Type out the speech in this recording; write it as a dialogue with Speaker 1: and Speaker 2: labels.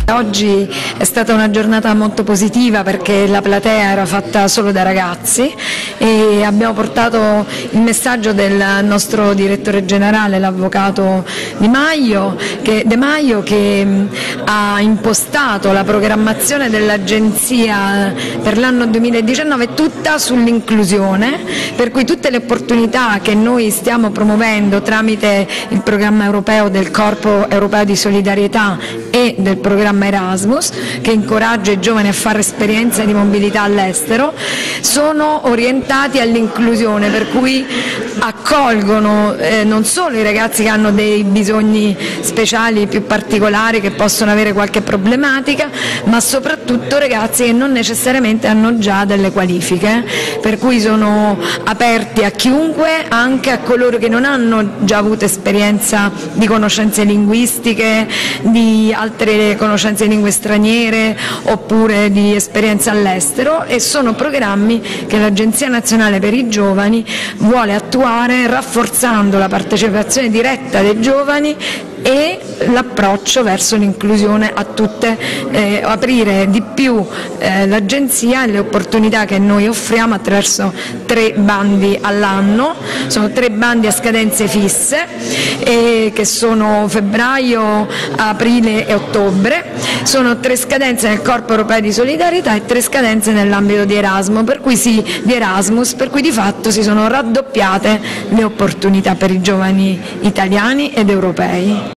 Speaker 1: Oggi è stata una giornata molto positiva perché la platea era fatta solo da ragazzi e abbiamo portato il messaggio del nostro direttore generale, l'avvocato De Maio, che ha impostato la programmazione dell'Agenzia per l'anno 2019 tutta sull'inclusione, per cui tutte le opportunità che noi stiamo promuovendo tramite il programma europeo del Corpo Europeo di Solidarietà e del programma Erasmus, che incoraggia i giovani a fare esperienze di mobilità all'estero, sono orientati all'inclusione, per cui accolgono non solo i ragazzi che hanno dei bisogni speciali più particolari, che possono avere qualche problematica, ma soprattutto ragazzi che non necessariamente hanno già delle qualifiche, per cui sono aperti a chiunque, anche a coloro che non hanno già avuto esperienza di conoscenze linguistiche, di altre conoscenze di lingue straniere oppure di esperienza all'estero, e sono programmi che l'Agenzia Nazionale per i Giovani vuole attuare rafforzando la partecipazione diretta dei giovani e l'approccio verso l'inclusione a tutte, aprire di più l'agenzia e le opportunità che noi offriamo attraverso 3 bandi all'anno. Sono 3 bandi a scadenze fisse che sono febbraio, aprile e ottobre, sono 3 scadenze nel Corpo Europeo di Solidarietà e 3 scadenze nell'ambito di Erasmus, per cui di fatto si sono raddoppiate le opportunità per i giovani italiani ed europei.